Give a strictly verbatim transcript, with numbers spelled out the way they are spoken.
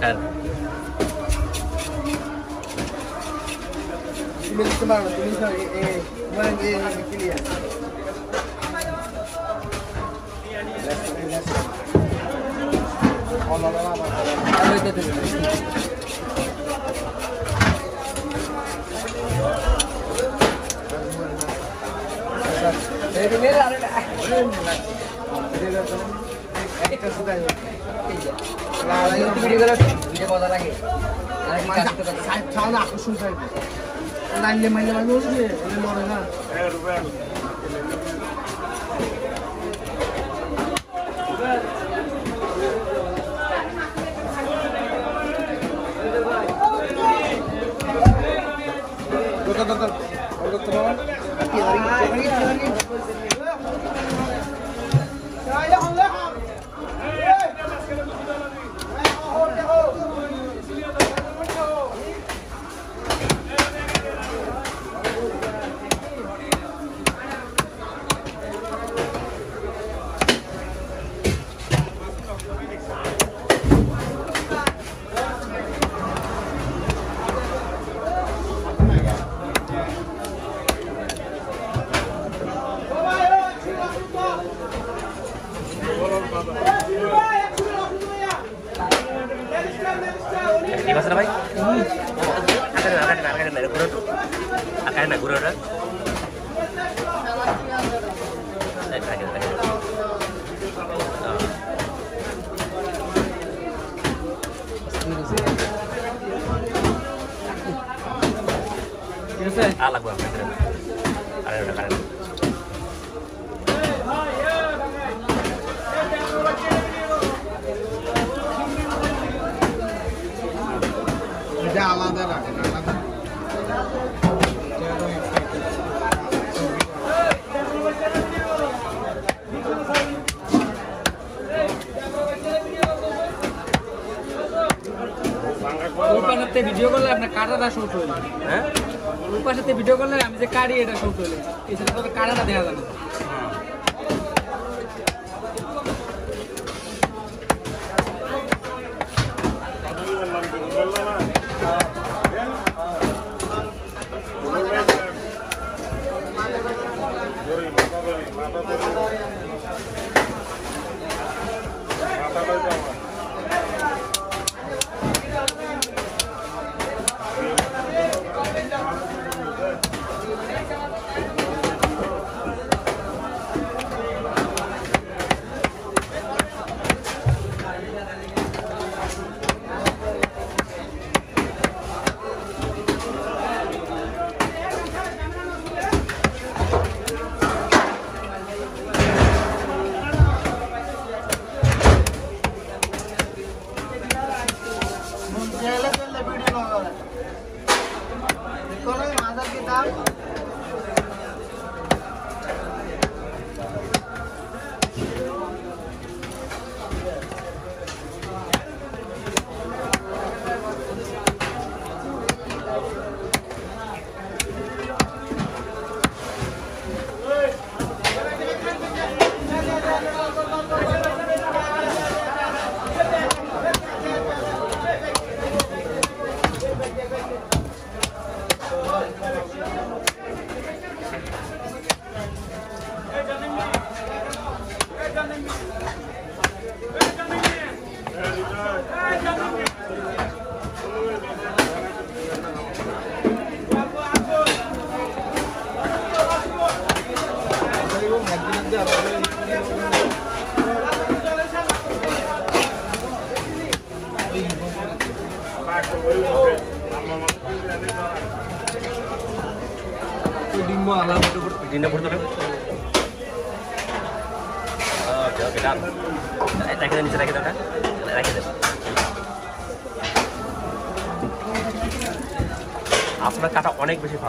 হ্যাঁ তুমি লিখতে পারো তুমি মানে ক্লিয়ার আকর্ষণ থাকবে লাইলে মাইলে মাইলে উঠবে মরে না Di mana bay? Akan akan akan ada guru tu, akan ada guru tu. Saya tanya tanya. Biasa. Alah gua. Ada ada ada. আলাদা রাখেন আলাদা ওপাশে ভিডিও করলে আপনার কাটাটা শুট হইল হ্যাঁ ওপাশে ভিডিও করলে আমি যে কাটি এটা শুট হইল এই সাথে তো কাটাটা দেখা যাবে Dinner por dulu. Oke oke dah. Kita kita bisa kita dah. Lagi dah. আপনার কাটা অনেক বেশি